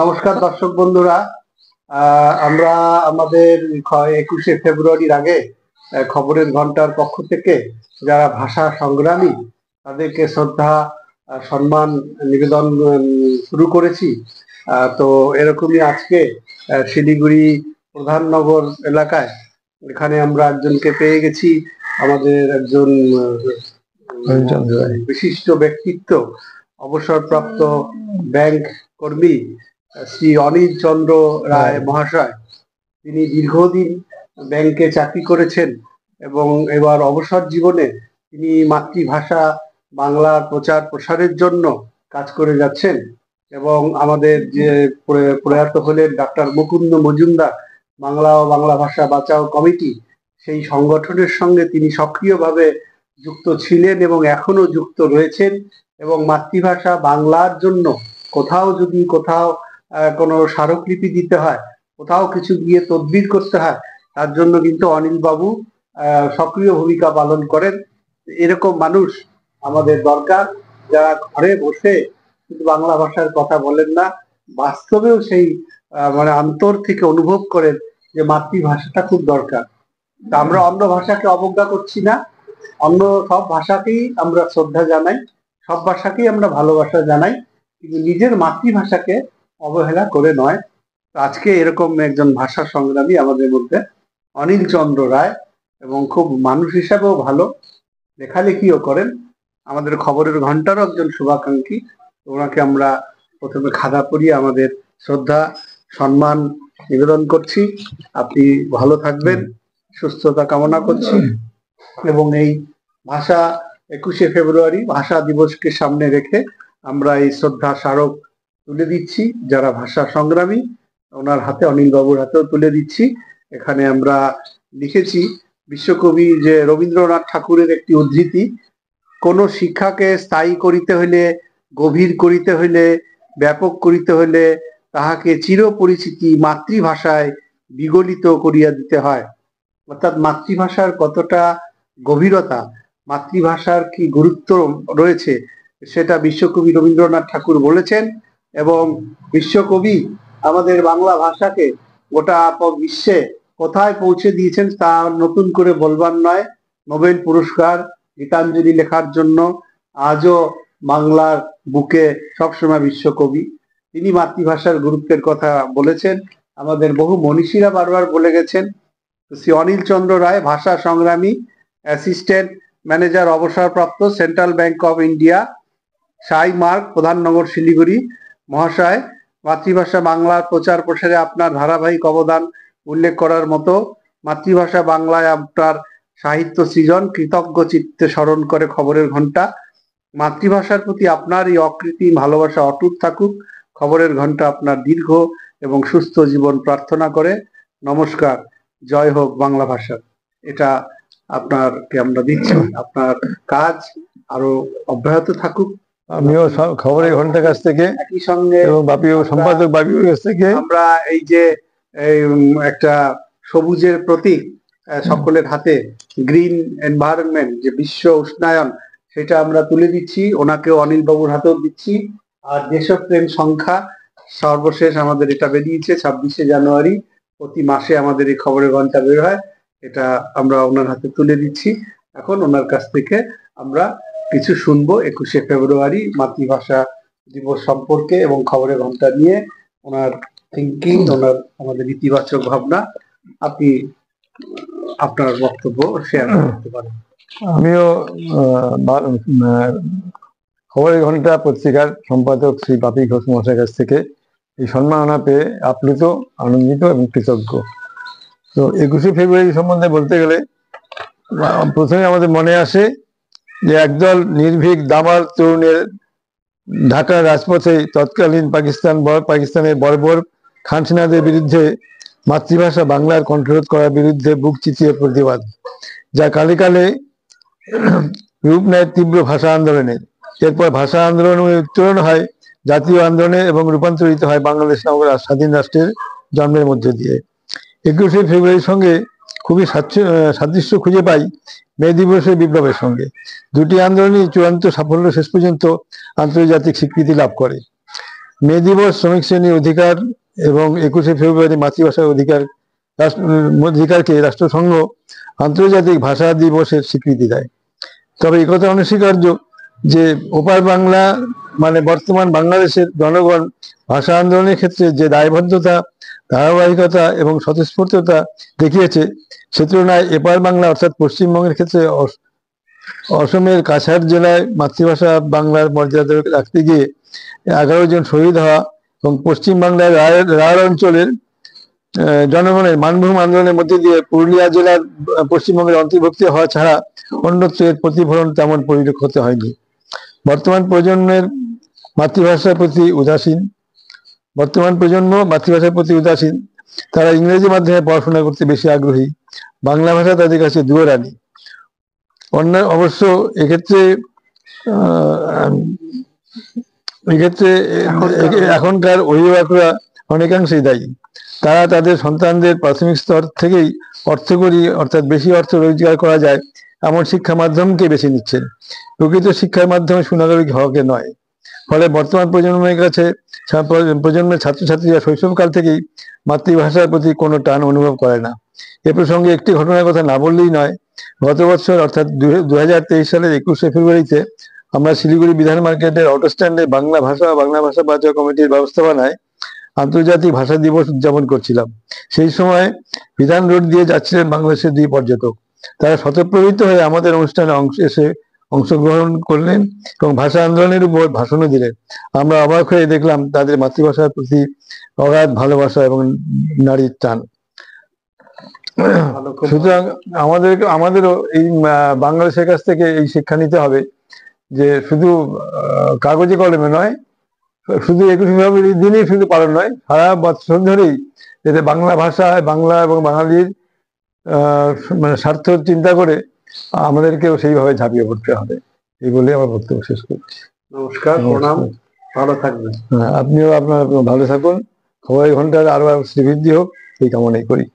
নমস্কার দর্শক বন্ধুরা। আমরা আমাদের 21শে ফেব্রুয়ারির আগে খবরের ঘন্টার পক্ষ থেকে যারা ভাষা সংগ্রামী তাদেরকে শ্রদ্ধা সম্মান নিবেদন শুরু করেছি। তো এরকমই আজকে শিলিগুড়ি প্রধাননগর এলাকায় এখানে আমরা একজনকে পেয়ে গেছি, আমাদের একজন বিশিষ্ট ব্যক্তিত্ব, অবসরপ্রাপ্ত ব্যাংক কর্মী শ্রী অনিল চন্দ্র রায় মহাশয়। তিনি দীর্ঘদিন ব্যাংকে চাকরি করেছেন এবং এবার অবসর জীবনে তিনি মাতৃভাষা বাংলার প্রচার প্রসারের জন্য কাজ করে যাচ্ছেন। এবং আমাদের যে প্রয়াত হলেন ডাক্তার মুকুন্দ মজুমদার বাংলা ও বাংলা ভাষা বাঁচাও কমিটি, সেই সংগঠনের সঙ্গে তিনি সক্রিয়ভাবে যুক্ত ছিলেন এবং এখনো যুক্ত রয়েছেন। এবং মাতৃভাষা বাংলার জন্য কোথাও যদি কোনো স্মারকলিপি দিতে হয়, কোথাও কিছু গিয়ে তদবির করতে হয়, তার জন্য কিন্তু অনিল বাবু সক্রিয় ভূমিকা পালন করেন। এরকম মানুষ আমাদের দরকার, যারা ঘরে বসে শুধু বাংলা ভাষার কথা বলেন না, বাস্তবেও সেই অন্তর থেকে অনুভব করেন যে মাতৃভাষাটা খুব দরকার। তা আমরা অন্য ভাষাকে অবজ্ঞা করছি না, অন্য সব ভাষাকেই আমরা শ্রদ্ধা জানাই, সব ভাষাকেই আমরা ভালোবাসা জানাই, কিন্তু নিজের মাতৃভাষাকে অবহেলা করে নয়। আজকে এরকম একজন ভাষা সংগ্রামী আমাদের মধ্যে অনিল চন্দ্র রায়, এবং খুব মানুষ হিসাবেও ভালো, লেখালেখিও করেন, আমাদের খবরের ঘন্টারও একজন শুভাকাঙ্ক্ষী। ওনাকে আমরা প্রথমে খাদা পরিয়ে আমাদের শ্রদ্ধা সম্মান নিবেদন করছি। আপনি ভালো থাকবেন, সুস্থতা কামনা করছি। এবং এই ভাষা 21শে ফেব্রুয়ারি ভাষা দিবসকে সামনে রেখে আমরা এই শ্রদ্ধা স্মারক তুলে দিচ্ছি যারা ভাষা সংগ্রামী, ওনার হাতে, অনিল বাবুর হাতেও তুলে দিচ্ছি। এখানে আমরা লিখেছি বিশ্বকবি যে রবীন্দ্রনাথ ঠাকুরের একটি উদ্ধৃতি, কোন শিক্ষাকে স্থায়ী করিতে হইলে, গভীর করিতে হইলে, ব্যাপক করিতে হইলে তাহাকে চির পরিচিতি মাতৃভাষায় বিগলিত করিয়া দিতে হয়। অর্থাৎ মাতৃভাষার কতটা গভীরতা, মাতৃভাষার কি গুরুত্ব রয়েছে, সেটা বিশ্বকবি রবীন্দ্রনাথ ঠাকুর বলেছেন। এবং বিশ্বকবি আমাদের বাংলা ভাষাকে গোটা বিশ্বে কোথায় পৌঁছে দিয়েছেন তা নতুন করে বলবার নয়। নোবেল পুরস্কার, গীতাঞ্জলি লেখার জন্য আজও বাংলার বুকে সবসময় বিশ্বকবি। তিনি মাতৃভাষার গুরুত্বের কথা বলেছেন, আমাদের বহু মনীষীরা বারবার বলে গেছেন। শ্রী অনিল চন্দ্র রায়, ভাষা সংগ্রামী, অ্যাসিস্ট্যান্ট ম্যানেজার, অবসরপ্রাপ্ত, Central Bank of India, Sai Marg, Pradhan Nagar, Siliguri মহাশয়। মাতৃভাষা বাংলার প্রচার প্রসারে আপনার ধারাবাহিক অবদান উল্লেখ করার মতো। মাতৃভাষা বাংলায় আপনার সাহিত্য সৃজন কৃতজ্ঞ চিত্তে স্মরণ করে খবরের ঘন্টা। মাতৃভাষার প্রতি আপনার এই অকৃত্রিম ভালোবাসা অটুট থাকুক। খবরের ঘন্টা আপনার দীর্ঘ এবং সুস্থ জীবন প্রার্থনা করে। নমস্কার, জয় হোক বাংলা ভাষা। এটা আপনাকে আমরা দিচ্ছি, আপনার কাজ আরো অব্যাহত থাকুক। আমিও খবরের ঘন্টার কাছ থেকে, একই সঙ্গে এবং সম্পাদক বাপির কাছ থেকে আমরা এই যে একটা সবুজের প্রতীক সকলের হাতে, গ্রিন এনভায়রনমেন্ট, যে বিশ্ব উষ্ণায়ন, সেটা আমরা তুলে দিচ্ছি, ওনাকেও অনিল বাবুর হাতেও দিচ্ছি। আর দেশপ্রেম সংখ্যা সর্বশেষ আমাদের এটা বেরিয়েছে 26শে জানুয়ারি, প্রতি মাসে আমাদের এই খবরের ঘন্টা বের হয়, এটা আমরা ওনার হাতে তুলে দিচ্ছি। এখন ওনার কাছ থেকে আমরা কিছু শুনবো 21শে ফেব্রুয়ারি মাতৃভাষা দিবস সম্পর্কে এবং খবরের ঘন্টা নিয়ে ওনার থিঙ্কিং, ওনার আমাদের ইতিবাচক ভাবনা। আপনি আপনার বক্তব্য শেয়ার করতে পারেন। আমিও খবরের ঘন্টা পত্রিকার সম্পাদক শ্রী বাপি ঘোষ মহাশয়ের কাছ থেকে এই সম্মাননা পেয়ে আপ্লুত, আনন্দিত এবং কৃতজ্ঞ। তো 21শে ফেব্রুয়ারি সম্বন্ধে বলতে গেলে প্রথমে আমাদের মনে আসে যে একদল নির্ভীক দামাল তরুণের ঢাকার রাজপথে তৎকালীন পাকিস্তানের বর্বর খান সেনাদের বিরুদ্ধে মাতৃভাষা বাংলার কণ্ঠরোধ করার বিরুদ্ধে বুক চিতিয়ে প্রতিবাদ, যা কালে কালে রূপ নেয় তীব্র ভাষা আন্দোলনের। এরপর ভাষা আন্দোলন উত্তরণ হয় জাতীয় আন্দোলনে এবং রূপান্তরিত হয় বাংলাদেশ নামক স্বাধীন রাষ্ট্রের জন্মের মধ্য দিয়ে। 21শে ফেব্রুয়ারির সঙ্গে খুবই সাদৃশ্য খুঁজে পাই মে দিবসের বিপ্লবের সঙ্গে। দুটি আন্দোলনই চূড়ান্ত সাফল্য শেষ পর্যন্ত আন্তর্জাতিক স্বীকৃতি লাভ করে। মে দিবস শ্রমিক শ্রেণীর অধিকার এবং 21শে ফেব্রুয়ারি মাতৃভাষার অধিকারকে রাষ্ট্রসংঘ আন্তর্জাতিক ভাষা দিবসের স্বীকৃতি দেয়। তবে এই কথা অনস্বীকার্য যে ওপার বাংলা মানে বর্তমান বাংলাদেশের জনগণ ভাষা আন্দোলনের ক্ষেত্রে যে দায়বদ্ধতা, ধারাবাহিকতা এবং স্বতঃস্ফূর্ততা দেখিয়েছে, সে তুলনায় এপার বাংলা অর্থাৎ পশ্চিমবঙ্গের ক্ষেত্রে অসমের কাছাড় জেলায় মাতৃভাষা বাংলার মর্যাদা রাখতে গিয়ে 11 জন শহীদ হওয়া এবং পশ্চিমবাংলার রাঢ় অঞ্চলের জনগণের মানভূম আন্দোলনের মধ্যে দিয়ে পুরুলিয়া জেলার পশ্চিমবঙ্গের অন্তর্ভুক্তি হওয়া ছাড়া অন্যত্র এর প্রতিফলন তেমন পরিলক্ষিত হয়নি। বর্তমান প্রজন্ম মাতৃভাষার প্রতি উদাসীন। তারা ইংরেজি মাধ্যমে পড়াশোনা করতে বেশি আগ্রহী। বাংলা ভাষা তাদের কাছে দুয়ারানি। অবশ্য এক্ষেত্রে এখনকার অভিভাবকরা অনেকাংশেই দায়ী। তারা তাদের সন্তানদের প্রাথমিক স্তর থেকেই অর্থকরী অর্থাৎ বেশি অর্থ রোজগার করা যায় এমন শিক্ষা মাধ্যমকে বেছে নিচ্ছেন, প্রকৃত শিক্ষার মাধ্যমে সুনাগরিক হওয়াকে নয়। ফলে বর্তমান প্রজন্মের ছাত্রছাত্রীরা শৈশবকাল থেকেই মাতৃভাষার প্রতি কোনো টান অনুভব করে না। এ প্রসঙ্গে একটি ঘটনার কথা না বললেই নয়। গত বছর অর্থাৎ 2023 সালের 21শে ফেব্রুয়ারিতে আমরা শিলিগুড়ি বিধান মার্কেটের অটো স্ট্যান্ডে বাংলা ভাষা বাঁচাও কমিটির ব্যবস্থাপনায় আন্তর্জাতিক ভাষা দিবস উদযাপন করছিলাম। সেই সময় বিধান রোড দিয়ে যাচ্ছিলেন বাংলাদেশের 2 পর্যটক। তারা স্বতঃপ্রবৃত্ত হয়ে আমাদের অনুষ্ঠানে অংশগ্রহণ করলেন এবং ভাষা আন্দোলনের উপর ভাষণও দিলেন। আমরা অবাক হয়ে দেখলাম তাদের মাতৃভাষার প্রতি অগাধ ভালোবাসা এবং নারীর টান। সুতরাং আমাদেরও এই বাংলাদেশের কাছ থেকে এই শিক্ষা নিতে হবে যে শুধু কাগজে কলমে নয়, শুধু 21শে ফেব্রুয়ারির দিনই শুধু পালন নয়, সারা বছর ধরেই যাতে বাংলা ভাষায় বাংলা এবং বাঙালির মানে স্বার্থ চিন্তা করে আমাদেরকেও সেইভাবে ঝাঁপিয়ে পড়তে হবে। এই বলে আমার বক্তব্য শেষ করছি। নমস্কার, প্রণাম, ভালো থাকবেন। আপনিও আপনার ভালো থাকুন। খবরের ঘন্টার আরো শ্রীবৃদ্ধি হোক এই কামনাই করি।